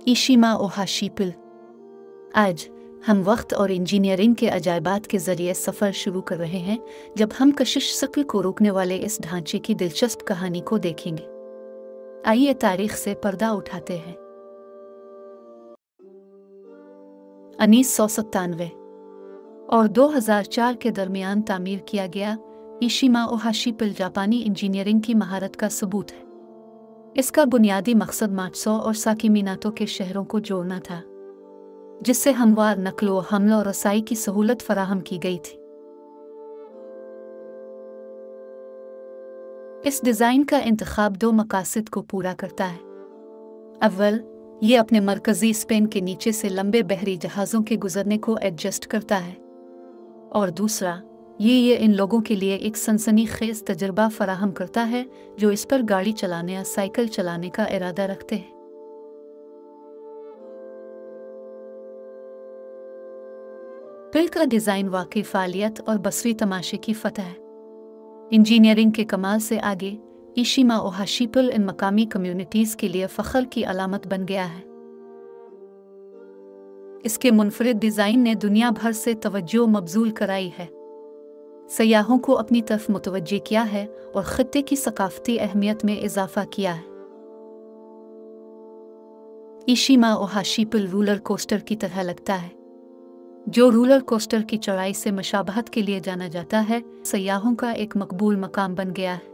इशिमा ओहाशीपिल। आज हम वक्त और इंजीनियरिंग के अजायबात के जरिए सफ़र शुरू कर रहे हैं, जब हम कशिश शक्ल को रोकने वाले इस ढांचे की दिलचस्प कहानी को देखेंगे। आइए तारीख से पर्दा उठाते हैं। 1997 और 2004 के दरमियान तामीर किया गया इशिमा ओहाशीपिल जापानी इंजीनियरिंग की महारत का सबूत है। इसका बुनियादी मकसद मात्सो और साकिमिनातो के शहरों को जोड़ना था, जिससे हमवार नकलो हमलो और रसाई की सहूलत फराहम की गई थी। इस डिज़ाइन का इंतखाब दो मकासद को पूरा करता है। अव्वल, ये अपने मरकज़ी स्पेन के नीचे से लंबे बहरी जहाज़ों के गुजरने को एडजस्ट करता है, और दूसरा, ये इन लोगों के लिए एक सनसनीखेज तजुर्बा फराहम करता है जो इस पर गाड़ी चलाने या साइकिल चलाने का इरादा रखते हैं। पिल का डिज़ाइन वाकई फालियत और बसरी तमाशे की फतह है। इंजीनियरिंग के कमाल से आगे इशिमा ओहाशीपिल इन मकामी कम्युनिटीज़ के लिए फ़ख्र की अलामत बन गया है। इसके मुनफरिद डिज़ाइन ने दुनिया भर से तवज्जो मबजूल कराई है, सयाहों को अपनी तरफ मुतवज्जे किया है और खित्ते की सकाफती अहमियत में इजाफा किया है। इशिमा ओहाशीपिल रोलर कोस्टर की तरह लगता है, जो रोलर कोस्टर की चौड़ाई से मुशाबहत के लिए जाना जाता है, सयाहों का एक मकबूल मकाम बन गया है।